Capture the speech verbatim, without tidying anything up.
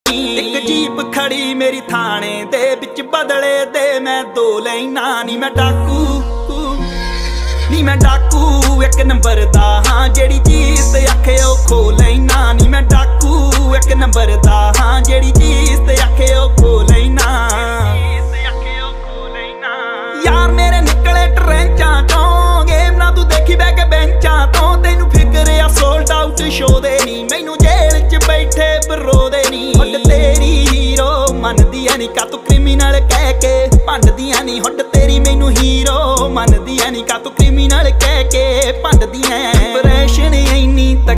ਇੱਕ ਜੀਪ ਖੜੀ ਮੇਰੀ ਥਾਣੇ ਦੇ ਵਿੱਚ, ਬਦਲੇ ਦੇ ਮੈਂ ਦੋ ਲੈਣਾ। ਨੀ ਮੈਂ ਡਾਕੂ ਨੀ ਮੈਂ ਡਾਕੂ ਇੱਕ ਨੰਬਰ ਦਾ ਹਾਂ, ਜਿਹੜੀ ਚੀਜ਼ ਤੇ ਆਖੇ ਉਹ ਖੋ ਲੈਣਾ। ਨੀ ਮੈਂ ਡਾਕੂ ਇੱਕ ਨੰਬਰ ਦਾ ਹਾਂ, ਜਿਹੜੀ ਚੀਜ਼ ਤੇ ਆਖੇ ਉਹ ਖੋ ਲੈਣਾ। ਯਾਰ ਮੇਰੇ ਨਿਕਲੇ ਟਰੈਂਚਾਂ ਚੋਂ, ਗੇਮ ਨਾ ਤੂੰ ਦੇਖੀ ਬਹਿ ਕੇ ਬੈਂਚਾਂ ਤੋਂ। ਤੈਨੂੰ ਫਿਕਰ ਆ ਸੋਲਡ ਆਊਟ ਸ਼ੋ ਦੇ ਨੀ, ਮੈਨੂੰ ਜੇਲ੍ਹ 'ਚ ਬੈਠੇ ਬਰੋ ਦੇ ਨੀ। ਹੁੱਡ ਤੇਰੀ ਹੀਰੋ ਮੰਨਦੀ ਐ ਨੀ, ਕਾ ਤੂੰ ਕ੍ਰਿਮੀਨਲ ਕਹਿ ਕੇ ਭੰਡਦੀਆਂ ਨੀ। ਹੁੱਡ ਤੇਰੀ ਮੈਨੂੰ ਹੀਰੋ ਮੰਨਦੀ ਐ ਨੀ, ਕਾ ਤੂੰ ਕ੍ਰਿਮੀਨਲ ਕਹਿ ਕੇ ਭੰਡਦੀਆਂ। ਇੰਪ੍ਰੈਸ਼ਨ ਇੰਨੀ